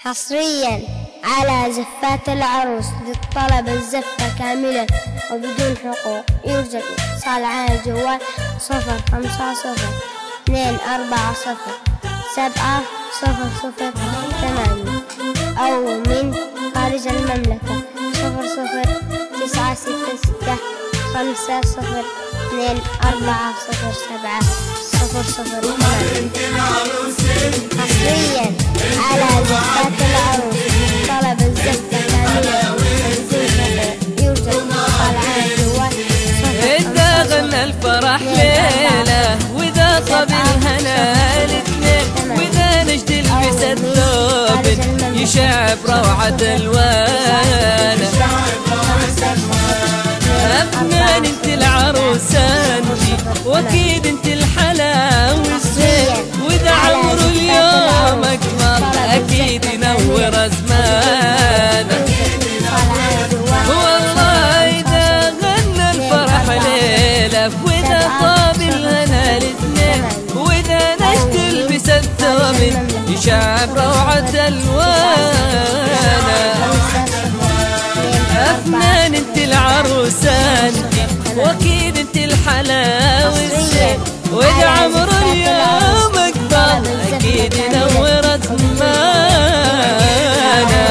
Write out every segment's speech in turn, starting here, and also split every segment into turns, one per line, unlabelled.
حصريا على زفات العروس للطلب الزفة كاملة وبدون حقوق. يرجى الاتصال على الجوال 0550-700-8 أو من خارج المملكة 0096-56-5407-008. حصريا على زفات العروس طلب الزفة كاملة وبدون حقوق. يوجد اتصال على الجوال
إذا غنى الفرح ليلة وإذا طاب الهنا الاثنين وإذا نجد البس الثوب يشعب روعة الوانه. أفنان انت العروسة انتي واكيد انت الحلا والزين وإذا عمر اليوم أكبر أكيد ينور أزمانه. والله إذا غنى الفرح ليلة وإذا طاب الهنا الاثنين وإذا نجد البس الثوب يشعب روعة الوانه. أفنان انت العروسة انتي واكيد انت الحلا والزين وإذا عمر اليوم أكبر أكيد ينور أزمانه.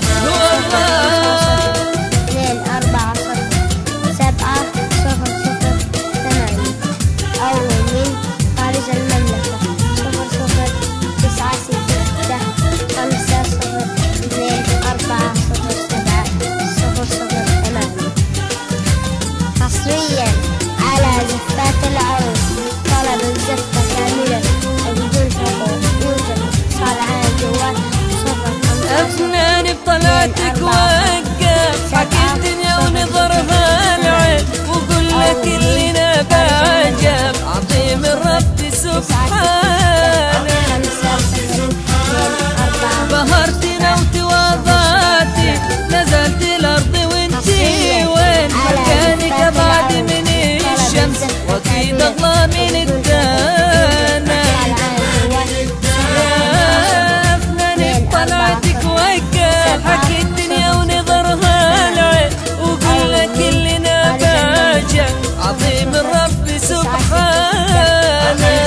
أو من خارج المملكة 0096-502-407-008. حصريا على زفات العروس طلب الزفة كاملة وبدون حقوق. يوجد اتصال على الجوال 05.
أفناني بطلعتك وقف حكي الدنيا ونظرها العين وقول لك اللي نبعجب عظيم الرب سبحانه. بهرتنا وتواضعتي نزلت الأرض وانتي وين مكانك بعد من الشمس واكيد أغلى من الدانا. أفناني بطلعتك وقف حكي الدنيا ونظرها العين وقول لك اللي نبعجب عظيم الرب سبحانه.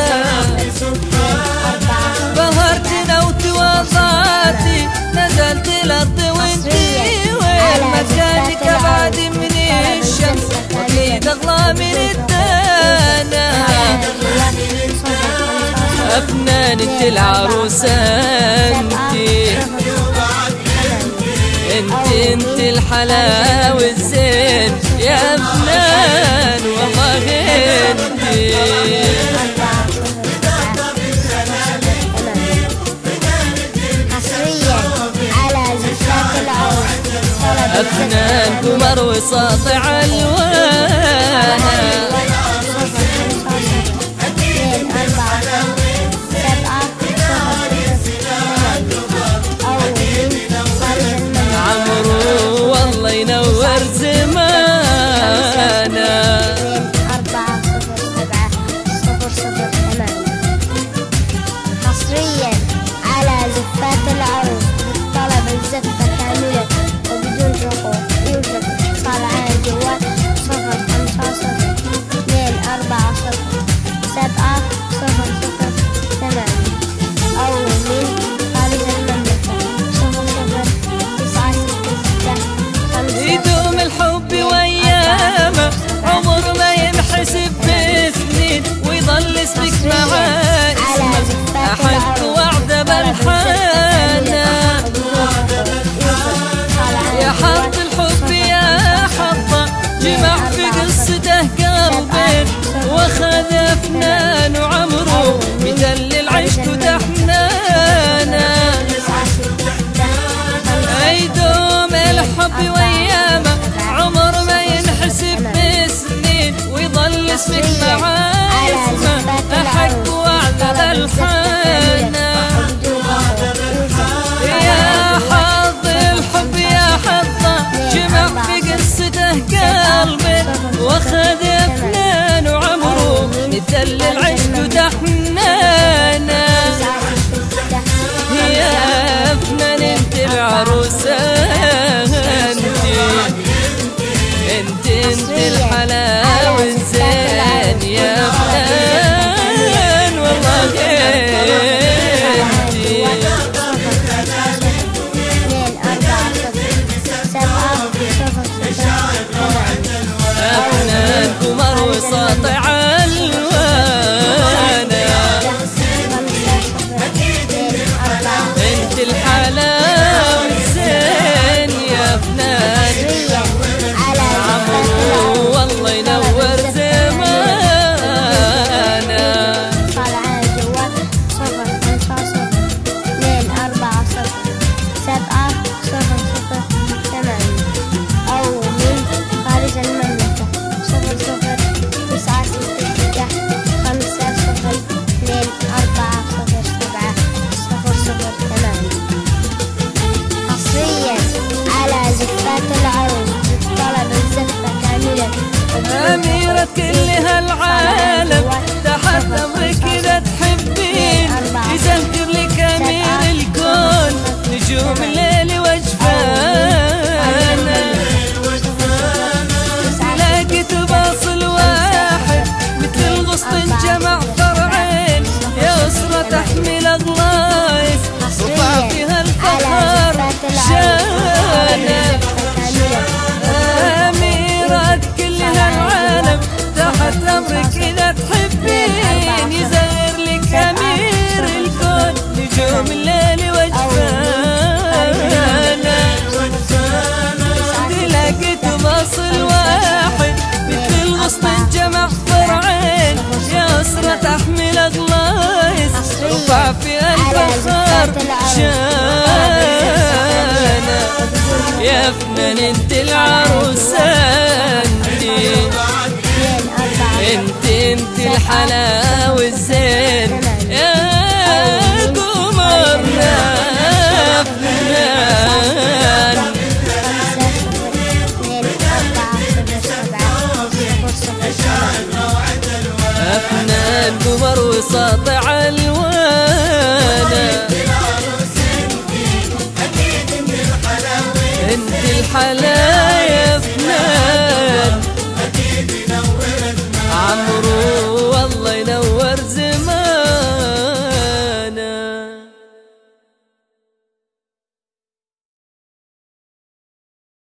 بهرتنا وتواضعتي نزلت الأرض وانتي وين مكانك بعد من الشمس واكيد أغلى من الدانا. أفنان انت العروسة انت الحلا والزين يا أفنان والله انتي. أفنان قمر وساطع ألوانه. عمرو والله ينور زمانه.
حصريا على زفات العروس طلب الزفة كاملة وبدون حقوق. يوجد اتصال على الجوال 0550-240-700-8 أو من خارج المملكة 0096-5.
يدوم الحب وأيامه عمر ما ينحسب بسنين ويظل اسمك معاه اسمك أحد وعده بالحانة. يا حظ الحب يا حظه جمع في قصته قلبين واخذ أفنان وعمره مثل العشق وتحنانه. يدوم الحب وأيامه عمر ما ينحسب بسنين ويظل اسمك معاه اسمه أحد وعده بالحانة. يا حظ الحب يا حظه جمع في قصته قلبين واخذ أفنان وعمره مثل العشق وتحنانه. يا أفنان أسرة كل هالعالم تحت أمرك إذا تحبين يزهر لك أمير الكون نجوم الليل وجفانا لقيت باصل واحد مثل الغصن جمع فرعين يا أسرة تحمل أغلايس رفع فيها الفخر شانا أميرة كل هالعالم تحت أمرك إذا تحبين يزهر لك أمير الكون نجوم الليل وجفانا لقيت باصل واحد مثل الغصن جمع فرعين يا أسرة تحمل أغلايس رفع فيها الفخر شانا يا فنان انت العروسة انت الحلا والزين يا قمرنا فنان فنان قمر وساطع